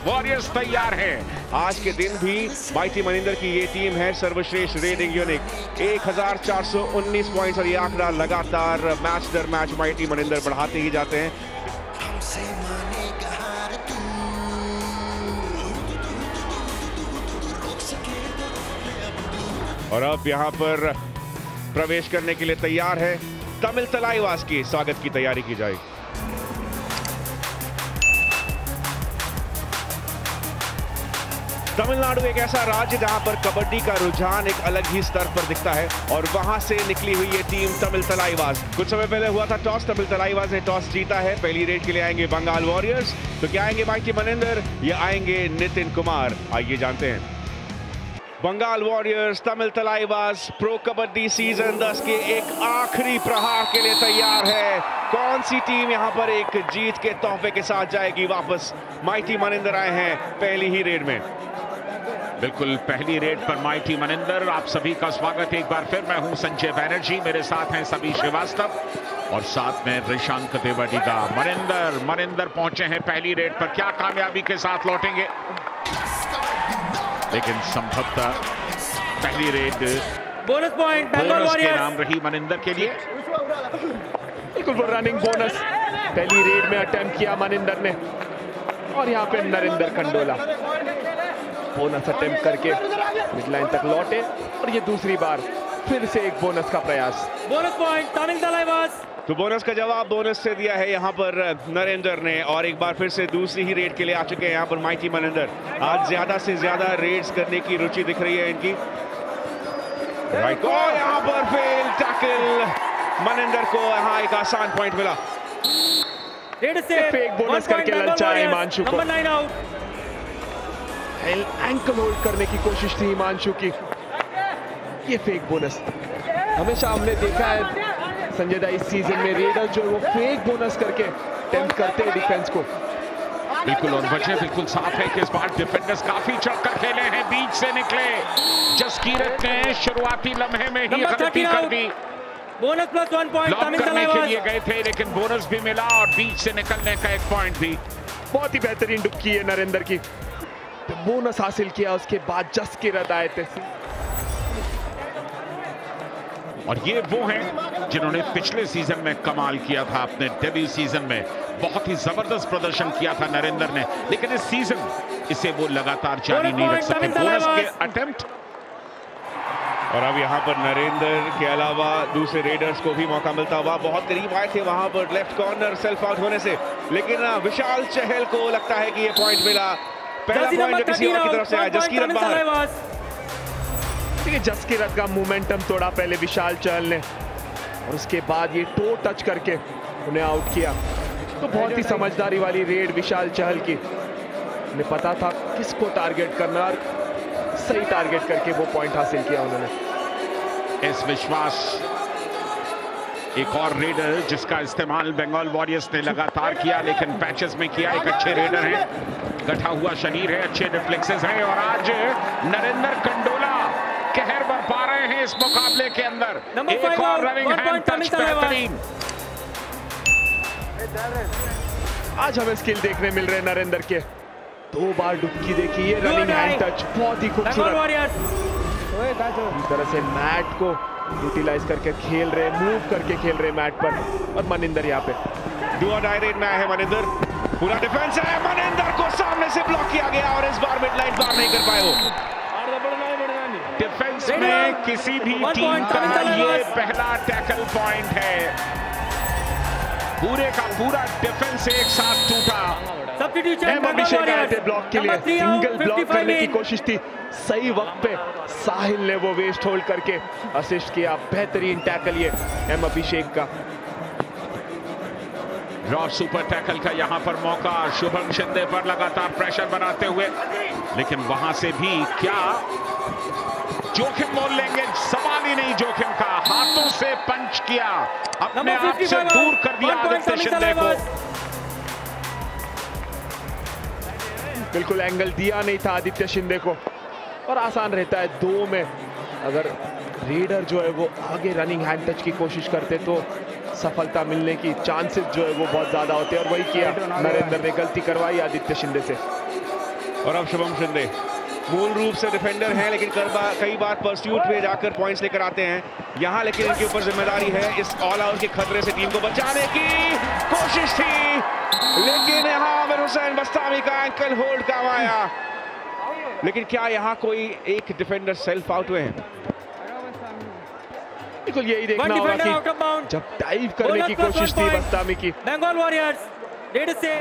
Warriors तैयार है। आज के दिन भी माइटी मनिंदर की ये टीम है सर्वश्रेष्ठ रेटिंग यूनिट 1419 पॉइंट्स और ये आंकड़ा लगातार मैच दर मैच माइटी मनिंदर बढ़ाते ही जाते हैं। और अब यहां पर प्रवेश करने के लिए तैयार है तमिल तलाईवास की स्वागत की तैयारी की जाएगी। तमिलनाडु एक ऐसा राज्य जहां पर कबड्डी का रुझान एक अलग ही स्तर पर दिखता है और वहां से निकली हुई ये टीम तमिल तलाईवास। कुछ समय पहले हुआ था टॉस, तमिल तलाईवास ने टॉस जीता है। पहली रेड के लिए आएंगे बंगाल वॉरियर्स, तो क्या आएंगे माइटी मनिंदर या आएंगे नितिन कुमार, आइए जानते हैं। Bengal Warriors Tamil Thalaivas pro Kabaddi season 10 के एक आखिरी प्रहार के लिए तैयार है। कौन सी टीम यहां पर एक जीत के तोहफे के साथ जाएगी वापस? माइटी मनिंदर आए हैं पहली ही रेड में। बिल्कुल पहली रेड पर माइटी मनिंदर, आप सभी का स्वागत एक बार फिर। मैं हूं संजय बैनर्जी, मेरे साथ हैं सभी श्रीवास्तव और साथ में ऋषांक देवडिगा। मनिंदर पहुंचे हैं पहली रेड पर, क्या कामयाबी के साथ लौटेंगे? लेकिन संभवतः पहली रेड बोनस पॉइंट बोनस के नाम रही मनिंदर के लिए। बिल्कुल वो रनिंग बोनस पहली रेड में अटेम्प्ट किया मनिंदर ने और यहाँ पे नरेंद्र कंडोला बोनस अटेम्प्ट करके मिड लाइन तक लौटे और ये दूसरी बार फिर से एक बोनस का प्रयास। Bonus point Tamil Thalaivas. तो बोनस का जवाब बोनस से दिया है यहाँ पर नरेंद्र ने और एक बार फिर से दूसरी ही रेड के लिए आ चुके हैं यहाँ पर माइटी मनिंदर। आज ज्यादा से ज्यादा रेड्स करने की रुचि दिख रही है इनकी। राइट, और यहाँ पर फेल टैकल, मनिंदर को यहाँ एक आसान पॉइंट मिला। फेक बोनस करके ललचाया हिमांशु को। एंकल होल्ड करने की कोशिश थी हिमांशु की। ये फेक बोनस हमेशा हमने देखा है संजय दा, इस सीजन में रेडर्स जो वो फेक बोनस करके अटेम्प्ट करते हैं डिफेंस को। बिल्कुल, और वजह बिल्कुल साफ है कि इस बार डिफेंडर्स काफी चढ़कर खेले हैं, बीच से निकले। जसकीरत ने शुरुआती लम्हे में ही गलती कर दी। Bonus plus 1 point Tamil Thalaivas के लिए गए थे लेकिन बोनस भी मिला और बीच से निकलने का 1 पॉइंट भी। बहुत ही बेहतरीन डुबकी है नरेंद्र की। तो बोनस हासिल किया, उसके बाद जसकीरत आए थे और ये वो हैं जिन्होंने पिछले सीजन में कमाल किया था। अपने डेब्यू सीजन में बहुत ही जबरदस्त प्रदर्शन किया था नरेंद्र ने, लेकिन इस सीजन इसे वो लगातार जारी नहीं रख सके। बोनस के अटेम्प्ट और अब यहाँ पर नरेंद्र के अलावा दूसरे रेडर्स को भी मौका मिलता हुआ बहुत करीब आए थे वहां पर लेफ्ट कॉर्नर सेल्फ आउट होने से, लेकिन विशाल चहल को लगता है कि ये पॉइंट मिला। पहला पॉइंट जो किसी और की तरफ से आया, जसकीरत बाहर। देखिए जसकीरत का मोमेंटम तोड़ा पहले विशाल चहल ने और उसके बाद ये टो टच करके उन्हें आउट किया। तो बहुत ही समझदारी वाली रेड विशाल चहल की। उन्हें पता था किसको टारगेट करना और सही टारगेट करके वो पॉइंट हासिल किया उन्होंने। इस विश्वास एक और रेडर जिसका इस्तेमाल बंगाल वॉरियर्स ने लगातार किया लेकिन पैचेस में किया। एक अच्छे रेडर हैं, गठा हुआ शरीर है, अच्छे रिफ्लेक्सेस हैं और आज नरेंद्र कंडोला कहर बरपा रहे हैं इस मुकाबले के अंदर। एक और रनिंग हैंड टच बेहतरीन। आज हमें स्किल देखने मिल रहे हैं नरेंद्र के। 2 बार डुबकी देखी, ये रनिंग हैंड टच बहुत ही खूबसूरत। इस तरह से मैट को यूटिलाइज करके खेल रहे, मूव करके खेल रहे मैट पर। और मनिंदर यहाँ पे डू और डाई रेड में आए हैं मनिंदर। पूरा डिफेंस है, मनिंदर को सामने से ब्लॉक किया गया और इस बार मिड लाइन पार नहीं कर पाए वो। डिफेंस में किसी भी टीम का ये पहला टैकल पॉइंट है। पूरे का पूरा डिफेंस एक साथ टूटा। अभिषेक आए थे ब्लॉक के लिए, सिंगल ब्लॉक करने की कोशिश थी। सही वक्त पे साहिल ने वो वेस्ट होल्ड करके असिस्ट किया। बेहतरीन टैकल ये अभिषेक का। रॉ सुपर टैकल का यहां पर मौका शुभम शिंदे पर, लगातार प्रेशर बनाते हुए, लेकिन वहां से भी क्या जोखिम मोल लेंगे? सवाल ही नहीं जोखिम का। हाथों से पंच किया, अपने आप से दूर कर दिया आदित्य शिंदे को। बिल्कुल एंगल दिया नहीं था आदित्य शिंदे को और आसान रहता है 2 में। अगर रेडर जो है वो आगे रनिंग हैंड टच की कोशिश करते तो सफलता मिलने की चांसेस जो है वो बहुत ज्यादा होते हैं और वही किया नरेंद्र ने, गलती करवाई आदित्य शिंदे से। और अब शुभम शिंदे मूल रूप से डिफेंडर हैं, लेकिन कई बार परस्यूट में जाकर पॉइंट्स लेकर आते हैं यहां, लेकिन इनके ऊपर जिम्मेदारी है इस ऑल आउट के खतरे से टीम को बचाने की कोशिश थी, लेकिन यहां आमिर हुसैन बस्तामी का एंकल होल्ड काम आया। लेकिन क्या यहां कोई एक डिफेंडर सेल्फ आउट हुए हैं? बिल्कुल यही देखना होगा कि जब डाइव करने की कोशिश थी बस्तामी की। बंगाल वॉरियर्स डेढ़ से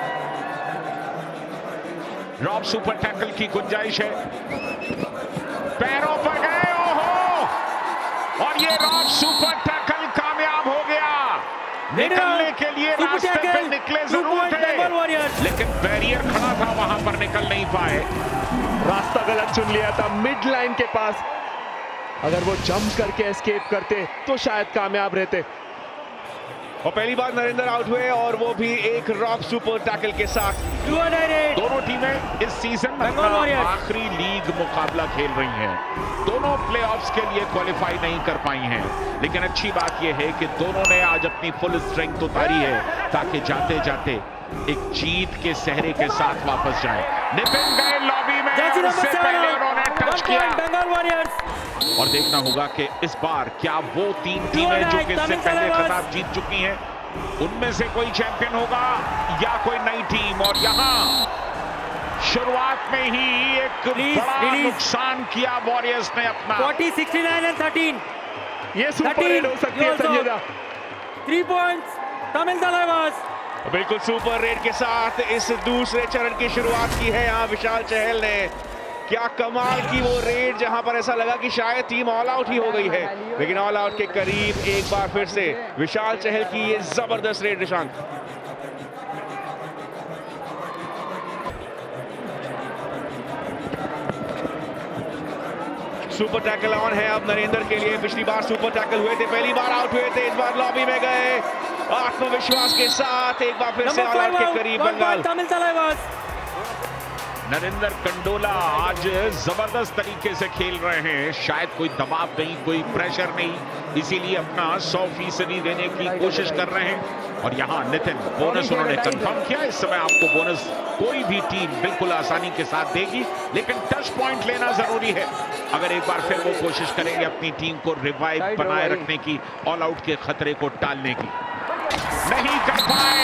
रॉब सुपर टैकल की गुंजाइश है, पैरों पर गए, ओहो, और ये रॉब सुपर टैकल कामयाब हो गया। निकलने के लिए रास्ते पे निकले जरूर थे, लेकिन बैरियर खड़ा था, वहां पर निकल नहीं पाए। रास्ता गलत चुन लिया था मिड लाइन के पास। अगर वो जंप करके एस्केप करते तो शायद कामयाब रहते। और पहली बार नरेंद्र आउट हुए, और वो भी एक रॉब सुपर टैकल के साथ। दोनों टीमें इस सीजन में आखिरी लीग मुकाबला खेल रही हैं। दोनों प्लेऑफ्स के लिए क्वालिफाई नहीं कर पाई हैं, लेकिन अच्छी बात यह है कि दोनों ने आज अपनी फुल स्ट्रेंथ उतारी है ताकि जाते जाते एक जीत के सहरे के साथ वापस जाए। नितिन गए लॉबी में, उससे पहले उन्होंने टच किया। बंगाल वॉरियर्स और देखना होगा कि इस बार क्या वो तीन टीमें जो कि इससे पहले खिताब जीत चुकी हैं, उनमें से कोई चैंपियन होगा या कोई नई टीम। और यहाँ शुरुआत में ही एक बड़ा नुकसान किया वॉरियर्स ने अपना। 40, 69 and 13 ये सुपर रेड हो सकती है संजय दा। 3 points तमिल तलाइवास। बिल्कुल सुपर रेड के साथ इस दूसरे चरण की शुरुआत की है यहाँ विशाल चहल ने। क्या कमाल की वो रेड, जहां पर ऐसा लगा कि शायद टीम ऑल आउट ही हो गई है, लेकिन ऑल आउट के करीब एक बार फिर से विशाल चहल की ये जबरदस्त raid. Nishank, super tackle on है अब नरेंद्र के लिए। पिछली बार सुपर टैकल हुए थे, पहली बार आउट हुए थे, इस बार लॉबी में गए आत्मविश्वास के साथ। एक बार फिर से ऑल आउट के करीब बंगाल। तमिल तलाइवास। नरेंद्र कंडोला आज जबरदस्त तरीके से खेल रहे हैं, शायद कोई दबाव नहीं, कोई प्रेशर नहीं, इसीलिए अपना 100% देने की कोशिश कर रहे हैं। और यहाँ नितिन बोनस उन्होंने कंफर्म किया। इस समय आपको बोनस कोई भी टीम बिल्कुल आसानी के साथ देगी, लेकिन टच पॉइंट लेना जरूरी है अगर एक बार फिर वो कोशिश करेंगे अपनी टीम को रिवाइव बनाए रखने की, ऑल आउट के खतरे को टालने की। नहीं कर पाए,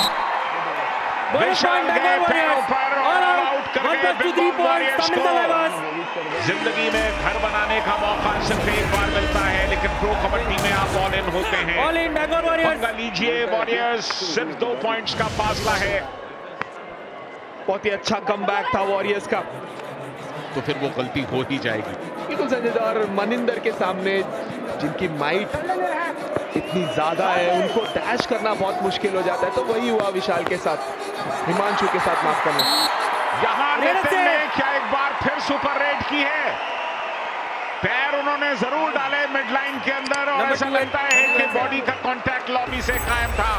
विशाल गए पैरों पर और ऑल आउट कर गए बंगाल वॉरियर्स को। जिंदगी में घर बनाने का मौका सिर्फ एक बार मिलता है, लेकिन प्रो कबड्डी में आप ऑल इन होते हैं। All in Bengal Warriors. पंगा लीजिए, वॉरियर्स सिर्फ 2 पॉइंट्स का फासला है। बहुत ही अच्छा कमबैक था वॉरियर्स का। तो फिर वो गलती हो ही जाएगी। बिल्कुल संजय और मनिंदर के सामने जिनकी माइट इतनी ज्यादा है, उनको डैश करना बहुत मुश्किल हो जाता है। तो वही हुआ विशाल के साथ, हिमांशु के साथ, माफ करना। यहाँ नितिन ने क्या एक बार फिर सुपर रेड की है। पैर उन्होंने जरूर डाले मिड लाइन के अंदर, और ऐसा लगता है कि बॉडी का कांटेक्ट लॉबी से कायम था।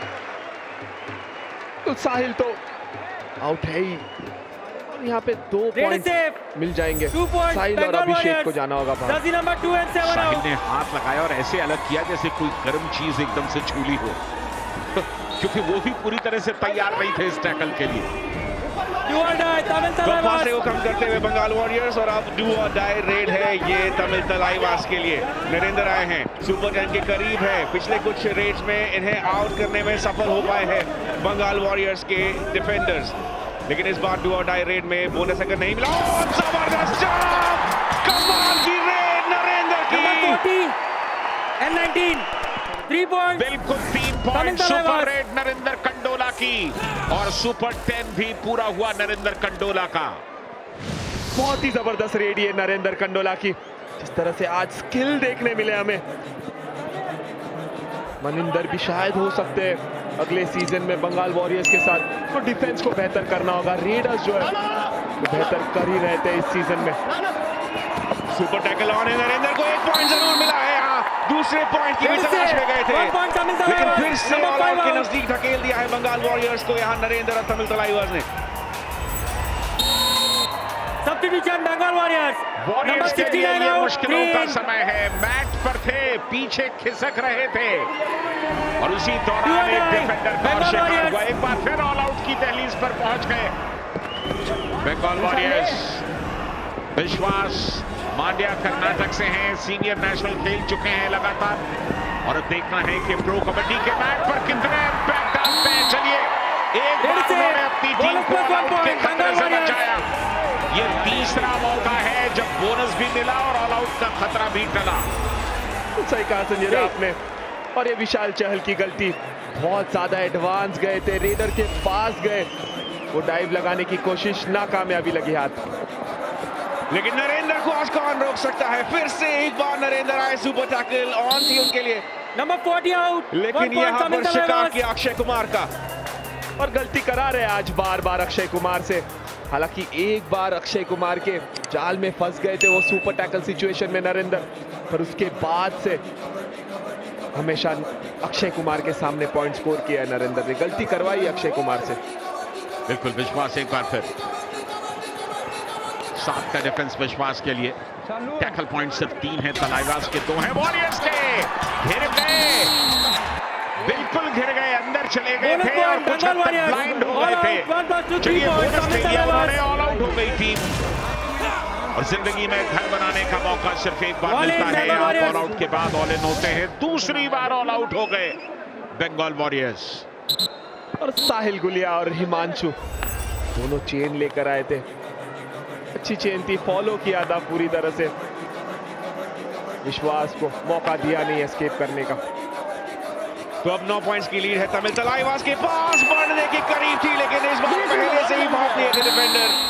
तो साहिल तो आउट है ही, और यहाँ पे 2 पॉइंट मिल जाएंगे। साहिल और अभिषेक को जाना होगा बाहर। साहिल ने हाथ लगाया और ऐसे अलग किया जैसे कोई गर्म चीज एकदम से छूली हो क्योंकि वो भी पूरी तरह से तैयार नहीं थे इस टैकल के लिए। फासले को कम करते हुए बंगाल वॉरियर्स, और अब डू और डाई रेड है ये तमिल तलाइवास के लिए। नरेंद्र आए हैं, सुपर 10 के करीब है। पिछले कुछ रेड्स में इन्हें आउट करने में सफल हो पाए हैं बंगाल वॉरियर्स के डिफेंडर्स, लेकिन इस बार डू और डाई रेड में बोनस अगर नहीं मिला। जबरदस्त कमाल की रेड नरेंद्र की। 19 3 पॉइंट, बिल्कुल 3 point super raid Narendra Kandola की, और सुपर 10 भी पूरा हुआ नरेंद्र कंडोला का। बहुत ही जबरदस्त रेड ये नरेंद्र कंडोला की। जिस तरह से आज स्किल देखने मिले हमें, मनिंदर भी शायद हो सकते हैं अगले सीजन में बंगाल वॉरियर्स के साथ। तो डिफेंस को बेहतर करना होगा। रेडर्स जो है तो बेहतर कर ही रहते हैं इस सीजन में। सुपर टैकल ऑन है, नरेंद्र को 1 पॉइंट जरूर मिला है। यहाँ दूसरे पॉइंट की भी तलाश में गए थे, लेकिन फिर से ऑल आउट के नजदीक धकेल दिया है बंगाल वॉरियर्स को यहाँ नरेंद्र और तमिल तलाइवास ने। सब्स्टिट्यूशन बंगाल वॉरियर्स के लिए ये मुश्किलों का समय है। मैट पर थे, पीछे खिसक रहे थे, और उसी दौरान एक डिफेंडर का शिकार हुआ। एक बार फिर ऑल आउट की दहलीज पर पहुंच गए बंगाल वॉरियर्स। विश्वास मांड्या कर्नाटक से हैं, सीनियर नेशनल खेल चुके हैं लगातार, और अब देखना है कि प्रो कबड्डी के मैच पर कितने इम्पैक्ट डालते हैं। चलिए, एक बार उन्होंने अपनी टीम को ऑल आउट के खतरे से बचाया। ये तीसरा मौका है जब बोनस भी मिला और ऑल आउट का खतरा भी टला। सही कहा संजय आपने। और ये विशाल चहल की गलती, बहुत ज्यादा एडवांस गए थे, रेडर के पास गए, वो डाइव लगाने की कोशिश, नाकामयाबी लगी हाथ। लेकिन नरेंद्र को आज कौन रोक सकता है? फिर से एक बार नरेंद्र आए, सुपर टैकल ऑन थी उनके लिए, नंबर 40 आउट। लेकिन यहाँ पर शिकार किया अक्षय कुमार का, और गलती करा रहे आज बार बार अक्षय कुमार से। हालांकि एक बार अक्षय कुमार के जाल में फंस गए थे वो सुपर टैकल सिचुएशन में नरेंद्र, पर उसके बाद से हमेशा अक्षय कुमार के सामने पॉइंट स्कोर किया है नरेंद्र ने। गलती करवाई अक्षय कुमार से। बिल्कुल, विश्वास एक बार फिर 7 का डिफेंस विश्वास के लिए। टैकल पॉइंट सिर्फ 3 है, तलाईवास के 2 हैं। वॉरियर्स के घिर गए, बिल्कुल घिर गए, अंदर चले गए थे और कुछ हद तक ब्लाइंड हो गए थे। चलिए, बोनस दे दिया उन्होंने, ऑल आउट हो गई टीम। और जिंदगी में घर बनाने का मौका सिर्फ एक बार मिलता है। आप ऑल आउट के बाद ऑल इन होते हैं, दूसरी बार ऑल आउट हो गए बंगाल वॉरियर्स। और साहिल गुलिया और हिमांशु दोनों चेन लेकर आए थे, अच्छी चेन थी, फॉलो किया था पूरी तरह से। विश्वास को मौका दिया नहीं एस्केप करने का। तो अब 9 पॉइंट्स की लीड है तमिल तलाईवास के पास, बढ़ने के करीब थी, लेकिन इस बार पहले से ही भाग लिए थे डिफेंडर।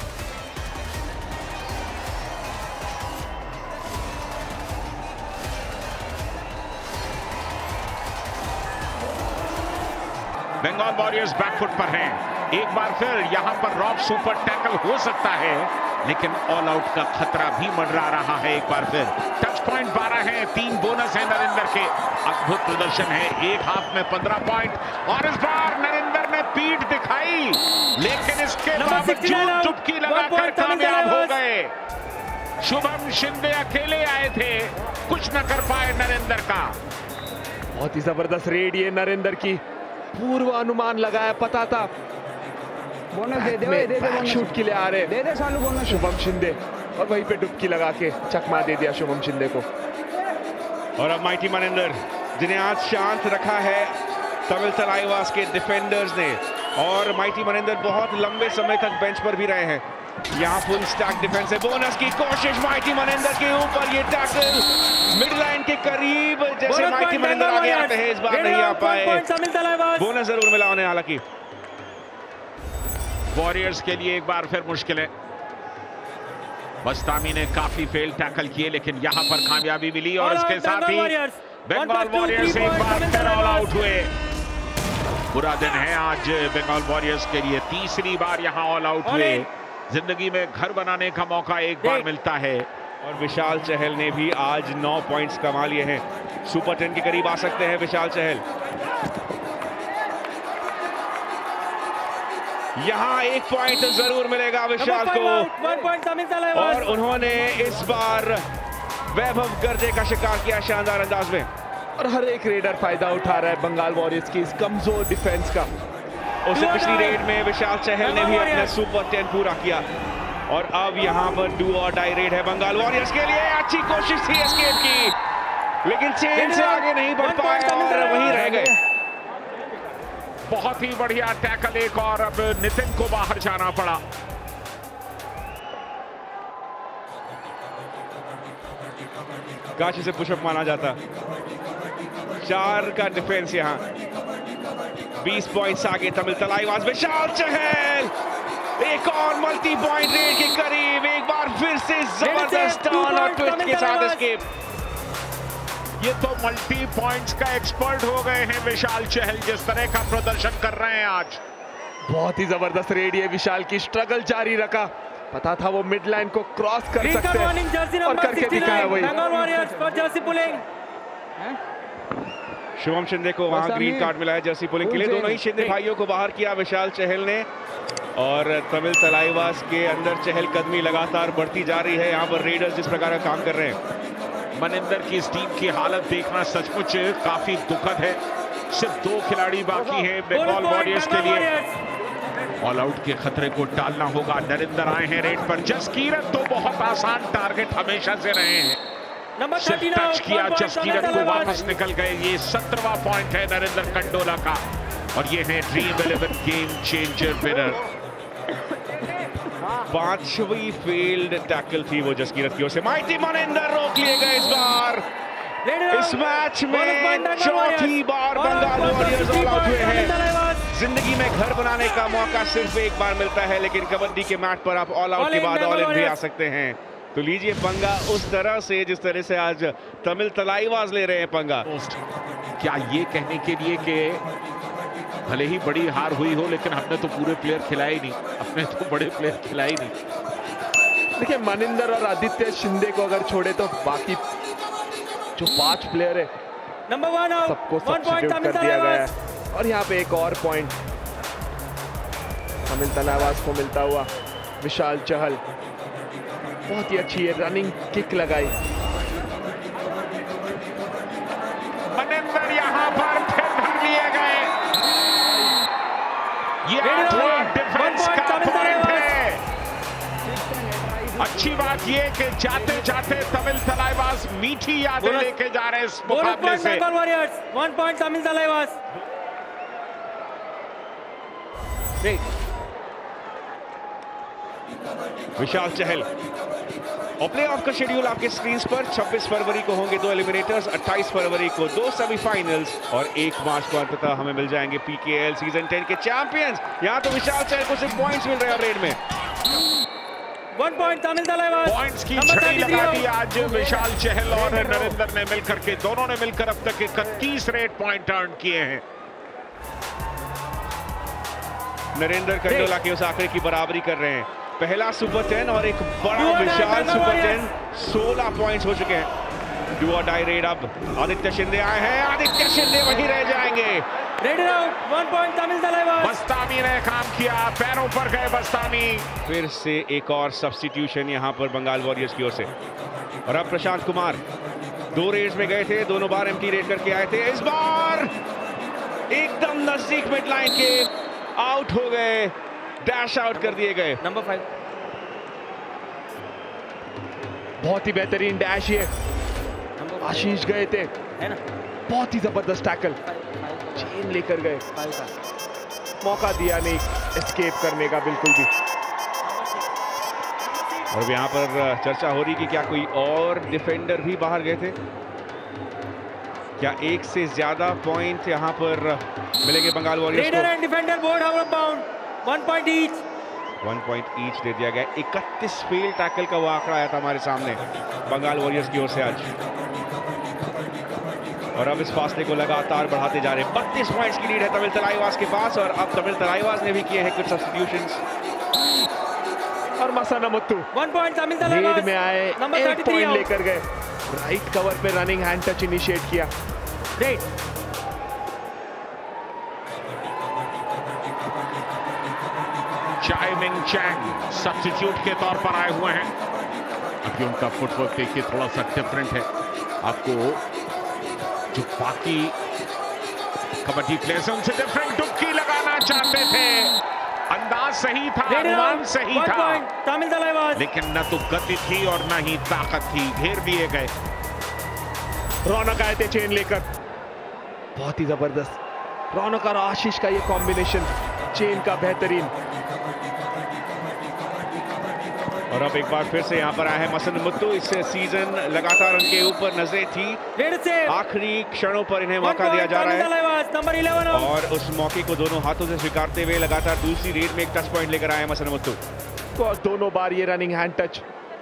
बंगाल वॉरियर्स बैकफुट पर हैं। एक बार फिर यहां पर रॉब सुपर टैकल हो सकता है, लेकिन ऑल आउट का खतरा भी मंडरा रहा है। एक बार फिर टच पॉइंट 12 है, 3 बोनस है नरेंद्र के। अद्भुत प्रदर्शन है, एक हाफ में 15 पॉइंट, और इस बार नरेंद्र ने पीठ दिखाई, लेकिन इसके बावजूद चुटकी लगाकर कामयाब हो गए। शुभम शिंदे अकेले आए थे, कुछ न कर पाए नरेंद्र का। बहुत ही जबरदस्त रेड ये नरेंद्र की, पूर्व अनुमान लगाया, पता था बोनस दे दे शूट के लिए आ रहे, दे सालू बोनस शुभम शिंदे, और वहीं पे डुबकी लगा के चकमा दे दिया शुभम शिंदे को। और अब माइटी मनिंदर, जिन्हें आज शांत रखा है तमिल तलाईवास के डिफेंडर्स ने, और माइटी मनिंदर बहुत लंबे समय तक बेंच पर भी रहे हैं। यहाँ फुल स्टैक डिफेंस है, बोनस की कोशिश माइटी मनिंदर के ऊपर, ये टैकल मिड लाइन के करीब, जैसे माइटी मनिंदर आगे आते हैं, इस बार नहीं आ पाए। बोनस जरूर मिला उन्हें हालांकि। वॉरियर्स के लिए एक बार फिर मुश्किल है। बस्तामी ने काफी फेल टैकल किए, लेकिन यहां पर कामयाबी मिली, और इसके साथ ही बंगाल वॉरियर्स एक बार फिर ऑल आउट हुए। बुरा दिन है आज बंगाल वॉरियर्स के लिए, तीसरी बार यहां ऑल आउट हुए। जिंदगी में घर बनाने का मौका एक बार मिलता है। और विशाल चहल ने भी आज 9 पॉइंट्स कमा लिए हैं, सुपर 10 के करीब आ सकते हैं विशाल चहल। यहाँ 1 पॉइंट जरूर मिलेगा विशाल को, और उन्होंने इस बार वैभव गर्जे का शिकार किया शानदार अंदाज में। और हर एक रेडर फायदा उठा रहा है बंगाल वॉरियर्स की इस कमजोर डिफेंस का। उससे पिछली रेड में विशाल चहल ने भी अपना सुपर 10 पूरा किया, और अब यहाँ पर डू और डाई रेड है बंगाल वॉरियर्स के लिए। अच्छी कोशिश थी एस्केप की, लेकिन चेन से आगे नहीं बढ़ पाए और वहीं रह गए। बहुत ही बढ़िया टैकल एक, और अब नितिन को बाहर जाना पड़ा। काशी से पुशअप माना जाता। 4 का डिफेंस यहाँ, 20 पॉइंट्स आगे तमिल तलाईवास। विशाल चहल एक और मल्टी पॉइंट रेड के करीब, एक बार फिर से जबरदस्त टर्न और ट्विस्ट के साथ एस्केप। ये तो मल्टी पॉइंट्स का एक्सपर्ट हो गए हैं विशाल चहल, जिस तरह का प्रदर्शन कर रहे हैं आज। बहुत ही जबरदस्त रेड ये विशाल की, स्ट्रगल जारी रखा, पता था वो मिड लाइन को क्रॉस कर सकते हैं, और करके दिखाया वही। शुभम शिंदे को वहां ग्रीन कार्ड मिला है जर्सी पुलिंग के लिए। दोनों ही शिंदे भाइयों को बाहर किया विशाल चहल ने, और तमिल तलाईवास के अंदर चहल कदमी लगातार बढ़ती जा रही है। यहाँ पर रेडर्स जिस प्रकार का काम कर रहे हैं, मनिंदर की इस टीम की हालत देखना सचमुच काफी दुखद है। सिर्फ 2 खिलाड़ी बाकी हैं बंगाल वॉरियर्स के लिए। ऑल आउट के खतरे को टालना होगा। नरेंद्र आए हैं रेड पर। जसकीरत तो बहुत आसान टारगेट हमेशा से रहे हैं। नंबर सिर्फ 13 टच किया जसकीरत को, वापस निकल गए। ये 17वां पॉइंट है नरेंद्र कंडोला का और ये है ड्रीम 11 गेम चेंजर विनर। 5वीं फील्ड टैकल थी वो जसकीरत की ओर से। माइटी मनिंदर रोक लिए गए इस बार। इस मैच में चौथी बार बंगाल वॉरियर्स ऑल आउट हुए हैं। जिंदगी में घर बनाने का मौका सिर्फ एक बार मिलता है, लेकिन कबड्डी के मैच पर आप ऑल आउट के बाद ऑल इन भी आ सकते हैं। तो लीजिए पंगा उस तरह से जिस तरह से आज तमिल तलाईवाज ले रहे हैं पंगा। क्या ये कहने के लिए कि भले ही बड़ी हार हुई हो लेकिन हमने तो पूरे प्लेयर खिलाए ही नहीं, अपने तो बड़े प्लेयर खिलाए ही नहीं। देखिए मनिंदर और आदित्य शिंदे को अगर छोड़े तो बाकी जो 5 प्लेयर है नंबर 1 आउट, सबको सब्स्टिट्यूट कर दिया गया है। और यहाँ पे एक और पॉइंट तमिल तलाईवाज को मिलता हुआ। विशाल चहल बहुत ही अच्छी है रनिंग किक लगाई। मनिंदर यहाँ पर फिर धर लिए गए। ये डिफेंस का पॉइंट है। अच्छी बात ये कि जाते जाते तमिल तलाईवाज मीठी यादें लेके जा रहे हैं इस मुकाबले से। 1 पॉइंट तमिल तलाईवाज। विशाल चहल। और प्ले ऑफ का शेड्यूल आपके स्क्रीन पर। 26 फरवरी को होंगे 2 एलिमिनेटर्स, 28 फरवरी को 2 सेमीफाइनल्स और 1 मार्च को अंततः हमें मिल जाएंगे पीकेएल सीजन 10 के चैंपियंस। यहां तो विशाल चहल को सिर्फ पॉइंट्स मिल रहे हैं रेड में। 1 पॉइंट तमिल तलाईवाज। पॉइंट्स की छड़ी लगा दी आज विशाल चहल और नरेंद्र ने मिलकर के। दोनों ने मिलकर अब तक 31 रेड पॉइंट अर्न किए हैं। नरेंद्र कंडोला की उस आंकड़े की बराबरी कर रहे हैं। पहला सुपर 10 और एक बड़ा विशाल सुपर 10। 16 पॉइंट्स हो चुके हैं। डू और डाई रेड। अब आदित्य शिंदे आए हैं। आदित्य शिंदे वहीं रह जाएंगे। Raid out. 1 point Tamil Thalaivas. Bastami ने काम किया, पैरों पर गए बस्तामी। फिर से एक और सब्स्टिट्यूशन यहां पर बंगाल वॉरियर्स की ओर से। और अब प्रशांत कुमार 2 रेड्स में गए थे, दोनों बार एम्प्टी रेड करके आए थे। इस बार एकदम नजदीक मिड लाइन के आउट हो गए, डैश आउट कर दिए गए। नंबर 5। बहुत ही बेहतरीन डैश ये आशीष गए थे, है ना। बहुत ही जबरदस्त टैकल, चेन लेकर गए, मौका दिया नहीं एस्केप करने का बिल्कुल भी। और यहाँ पर चर्चा हो रही कि क्या कोई और डिफेंडर भी बाहर गए थे, क्या एक से ज्यादा पॉइंट यहाँ पर मिलेंगे बंगाल वॉरियर्स को। And defender board out of bound. 1 point each. 1 point each दे दिया गया। 31 फील्ड टैकल का वो आंकड़ा आया था हमारे सामने बंगाल वॉरियर्स की ओर से आज। और अब इस फासले को लगातार बढ़ाते जा रहे हैं। 32 पॉइंट्स की लीड है तमिल तलाईवाज के पास। और अब तमिल तलाईवाज ने भी किए हैं कुछ सब्स्टिट्यूशंस। और Masanamuthu 1 point Tamil Thalaivas. Lead में आए, 1 पॉइंट लेकर गए। राइट कवर पे रनिंग हैंड टच इनिशिएट किया। रेड। चाय मिंग चैंग सब्स्टिट्यूट के तौर पर आए हुए हैं। अभी उनका फुटवर्क देखिए थोड़ा सा डिफरेंट है। आपको जो बाकी कबड्डी प्लेयर्स उनसे डिफरेंट डुबकी लगाना चाहते थे। अंदाज सही था, अनुमान सही था, तमिल तलाईवाज, लेकिन न तो गति थी और न ही ताकत थी। घेर लिए गए। रौनक आए थे चेन लेकर, बहुत ही जबरदस्त। रौनक और आशीष का ये कॉम्बिनेशन चेन का बेहतरीन। और अब एक बार फिर से यहाँ पर आए हैं मसन मुत्तू। इस सीजन लगातार उनके ऊपर नजरें थी, आखिरी क्षणों पर इन्हें मौका दिया जा रहा है। नंबर 11 और उस मौके को दोनों हाथों से स्वीकारते हुए लगातार दूसरी रेड में एक टच पॉइंट लेकर आए हैं मसन मुत्तू। और दोनों बार ये रनिंग हैंड टच।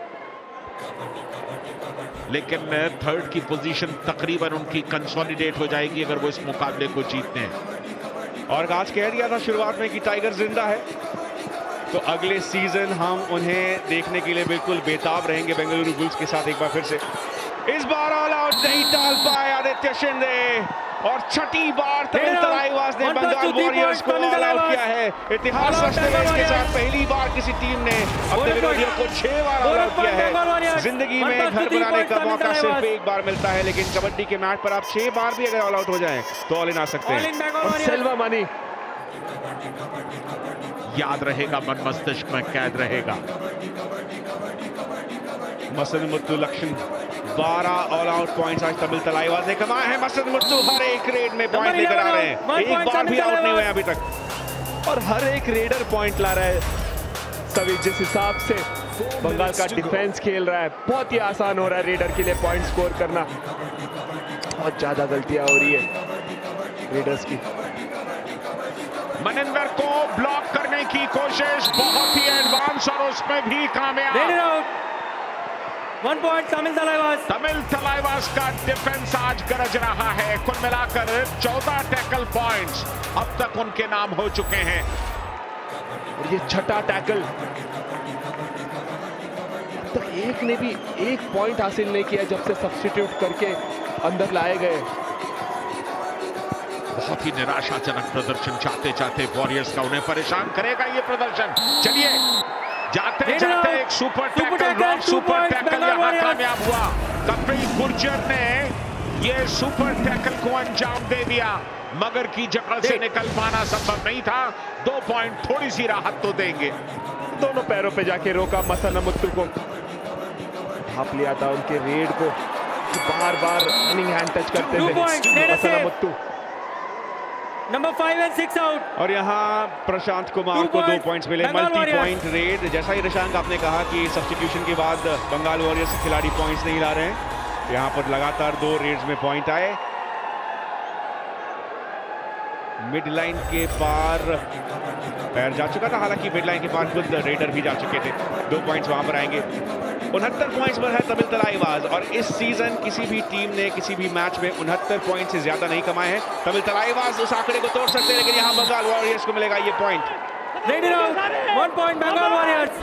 लेकिन थर्ड की पोजीशन तकरीबन उनकी कंसोलिडेट हो जाएगी अगर वो इस मुकाबले को जीतते हैं। और आज कह दिया था शुरुआत में कि टाइगर जिंदा है, तो अगले सीजन हम उन्हें देखने के लिए बिल्कुल बेताब रहेंगे बेंगलुरु बुल्स के साथ। एक बार फिर से इस बार ऑल आउट नहीं टाल पाए आदित्य शिंदे। और छठी बार तमिल तलाईवाज ने बंगाल वॉरियर्स को ऑल आउट किया है। इतिहास रचते हुए इसके साथ पहली बार किसी टीम ने अपने विरोधियों को 6 बार ऑल आउट किया है। जिंदगी में घर बनाने का मौका सिर्फ एक बार मिलता है, लेकिन कबड्डी के मैच पर आप 6 बार भी अगर ऑल आउट हो जाएं तो ऑल इन आ सकते हैं। और सिल्वर मनी याद रहेगा, मन मस्तिष्क में कैद रहेगा। मसद मुत्तु लक्ष्य 12 ऑल आउट पॉइंट्स आज तमिल तलाईवाज ने कमाए हैं। मसद मुत्तु हर एक रेड में पॉइंट लेकर आ रहे हैं, एक बार भी आउट नहीं हुए अभी तक, और हर एक रेडर पॉइंट ला रहा है। सभी जिस हिसाब से बंगाल का डिफेंस खेल रहा है, बहुत ही आसान हो रहा है रेडर के लिए पॉइंट स्कोर करना। बहुत ज्यादा गलतियां हो रही है रेडर्स की। मनिंदर को ब्लॉक करने की कोशिश, बहुत ही एडवांस और उसमें भी कामयाब। 1 पॉइंट तमिल तलाईवाज। तमिल तलाईवाज का डिफेंस आज गरज रहा है। कुल मिलाकर 14 टैकल पॉइंट्स अब तक उनके नाम हो चुके हैं, और ये छठा टैकल। अब तक एक ने भी एक पॉइंट हासिल नहीं किया जब से सब्स्टिट्यूट करके अंदर लाए गए। बहुत ही निराशाजनक प्रदर्शन। चाहते चाहते वॉरियर्स का उन्हें परेशान करेगा ये प्रदर्शन। चलिए, जाते जाते एक सुपर टैकल, सुपर टैकल यहां कामयाब हुआ। कपिल गुर्जर ने ये सुपर टैकल को अंजाम दे दिया, मगर की जगह से निकल पाना संभव नहीं था। 2 पॉइंट थोड़ी सी राहत तो देंगे। दोनों पैरों पे जाके रोका मसनमुत्तु को, ढाप लिया था उनके रेड को, बार बार रनिंग हैंड टच करते थे मसनमुत्तु। नंबर 5 और 6 आउट। और यहाँ प्रशांत कुमार को 2 पॉइंट्स मिले। Multi point raid. जैसा ही रशांक आपने कहा कि सब्स्टिट्यूशन के बाद बंगाल वॉरियर्स के खिलाड़ी पॉइंट्स नहीं ला रहे हैं, यहाँ पर लगातार 2 रेड्स में पॉइंट आए। मिड लाइन के पार पैर जा चुका था, हालांकि मिड लाइन के पार खुद रेडर भी जा चुके थे। 2 पॉइंट्स वहां पर आएंगे। 69 पॉइंट्स पर है तमिल तलाईवाज, और इस सीजन किसी भी टीम ने किसी भी मैच में 69 पॉइंट से ज्यादा नहीं कमाए हैं। तमिल तलाईवाज उस आंकड़े को तोड़ सकते हैं, लेकिन यहाँ बंगाल वॉरियर्स को मिलेगा ये point. 1 point Bengal Warriors.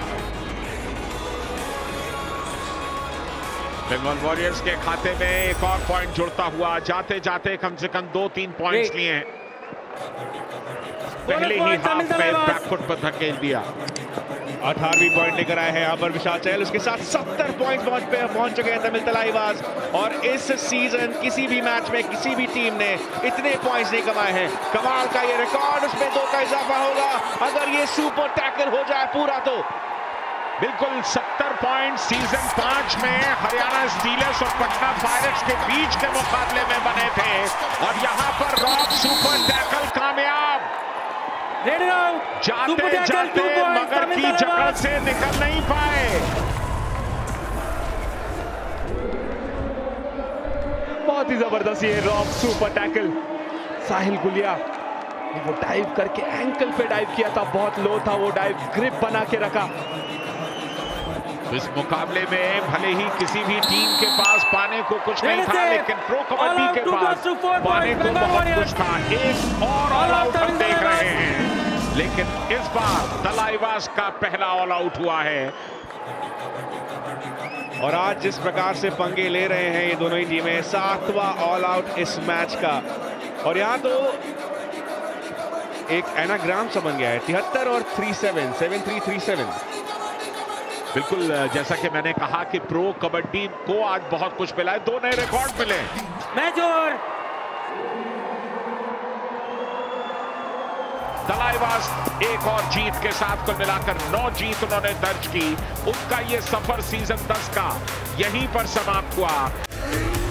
Bengal Warriors के खाते में एक और पॉइंट जुड़ता हुआ। जाते जाते कम से कम 2-3 पॉइंट्स लिए हैं। पहले ही हाफ में बैकफुट पर धकेल दिया। 18वीं पॉइंट लेकर आए हैं यहाँ पर विशाल चहल। उसके साथ 70 पॉइंट पहुंच चुके हैं तमिल तलाईवाज, और इस सीजन किसी भी मैच में किसी भी टीम ने इतने पॉइंट्स नहीं कमाए हैं। कमाल का ये रिकॉर्ड, उसमें 2 का इजाफा होगा अगर ये सुपर टैकल हो जाए पूरा तो। बिल्कुल 70 पॉइंट सीजन 5 में हरियाणा स्टीलर्स और पटना पायरेट्स के बीच के मुकाबले में बने थे, और यहाँ पर रॉक सुपर टैकल कामयाब। जाते जाते मगर की जकड़ से निकल नहीं पाए। बहुत ही जबरदस्त ये rock super tackle. Sahil Gulia वो डाइव करके एंकल पे डाइव किया था, बहुत लो था वो डाइव, ग्रिप बना के रखा। इस मुकाबले में भले ही किसी भी टीम के पास पाने को कुछ नहीं था, लेकिन प्रो कबड्डी के पास पाने को बहुत कुछ था। एक और ऑल आउट हम देख रहे हैं, लेकिन इस बार तलाईवाज का पहला ऑल आउट हुआ है। और आज जिस प्रकार से पंगे ले रहे हैं ये दोनों ही टीमें, 7वां ऑल आउट इस मैच का। और यहाँ तो एक एनाग्राम सा बन गया है, 73 और 37, 7337। बिल्कुल, जैसा कि मैंने कहा कि प्रो कबड्डी को आज बहुत कुछ मिला है। 2 नए रिकॉर्ड मिले। Match over. तलाईवाज एक और जीत के साथ कुल मिलाकर 9 जीत उन्होंने दर्ज की। उनका ये सफर सीजन 10 का यहीं पर समाप्त हुआ।